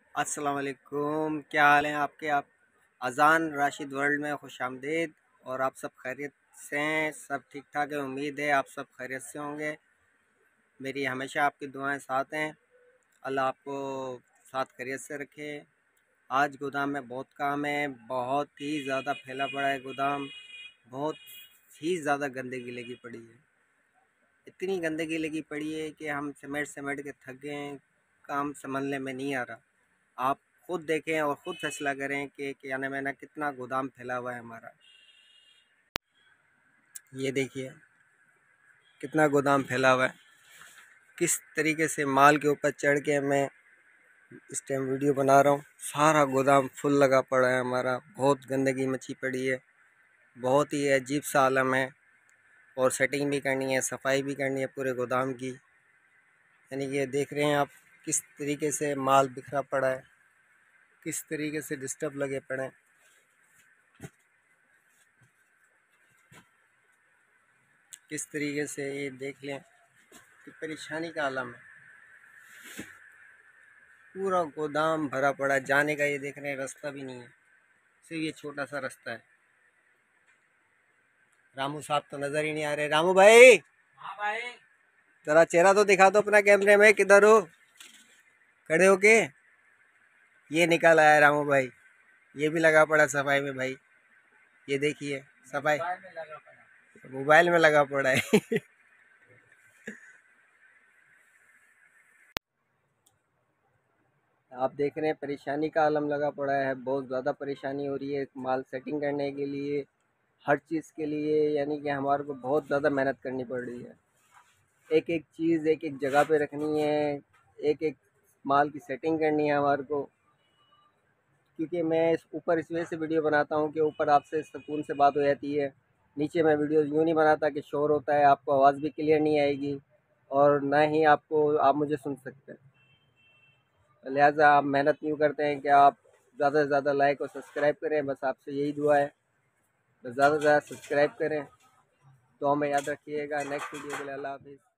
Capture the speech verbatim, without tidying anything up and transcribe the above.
अस्सलाम वालेकुम, क्या हाल हैं आपके। आप अज़ान राशिद वर्ल्ड में खुश आमदीद। और आप सब खैरियत से हैं, सब ठीक ठाक है। उम्मीद है आप सब खैरियत से होंगे। मेरी हमेशा आपकी दुआएं साथ हैं। अल्लाह आपको साथ खैरियत से रखे। आज गोदाम में बहुत काम है, बहुत ही ज़्यादा फैला पड़ा है गोदाम। बहुत ही ज़्यादा गंदगी लगी पड़ी है। इतनी गंदगी लगी पड़ी है कि हम समेट समेट के थक गए हैं। काम संभलने में नहीं आ रहा। आप खुद देखें और ख़ुद फैसला करें कि क्या नाम है ना, कितना गोदाम फैला हुआ है हमारा। ये देखिए कितना गोदाम फैला हुआ है। किस तरीके से माल के ऊपर चढ़ के मैं इस टाइम वीडियो बना रहा हूँ। सारा गोदाम फुल लगा पड़ा है हमारा। बहुत गंदगी मची पड़ी है। बहुत ही अजीब सा आलम है। और सेटिंग भी करनी है, सफाई भी करनी है पूरे गोदाम की। यानी कि देख रहे हैं आप किस तरीके से माल बिखरा पड़ा है, किस तरीके से डिस्टर्ब लगे पड़े हैं। किस तरीके से ये देख लें कि परेशानी का आलम है। पूरा गोदाम भरा पड़ा है। जाने का ये देख रहे हैं रास्ता भी नहीं है, सिर्फ ये छोटा सा रास्ता है। रामू साहब तो नज़र ही नहीं आ रहे। रामू भाई, हाँ भाई। जरा चेहरा तो दिखा दो अपना कैमरे में, किधर हो खड़े हो के। ये निकल आया रामू भाई। ये भी लगा पड़ा सफाई में भाई। ये देखिए सफाई मोबाइल में लगा पड़ा। मोबाइल में लगा पड़ा है। आप देख रहे हैं परेशानी का आलम लगा पड़ा है। बहुत ज़्यादा परेशानी हो रही है माल सेटिंग करने के लिए, हर चीज़ के लिए। यानी कि हमारे को बहुत ज़्यादा मेहनत करनी पड़ रही है। एक एक चीज़ एक एक जगह पे रखनी है, एक एक माल की सेटिंग करनी है हमारे को। क्योंकि मैं इस ऊपर इस वजह से वीडियो बनाता हूँ कि ऊपर आपसे सुकून से बात हो जाती है। नीचे मैं वीडियो यूँ नहीं बनाता कि शोर होता है, आपको आवाज़ भी क्लियर नहीं आएगी और ना ही आपको आप मुझे सुन सकते हैं। लिहाजा आप मेहनत यूँ करते हैं कि आप ज़्यादा से ज़्यादा लाइक और सब्सक्राइब करें। बस आपसे यही दुआ है, बस ज़्यादा से ज़्यादा सब्सक्राइब करें। तो हमें याद रखिएगा। नेक्स्ट वीडियो के लिए अल्लाह हाफिज़।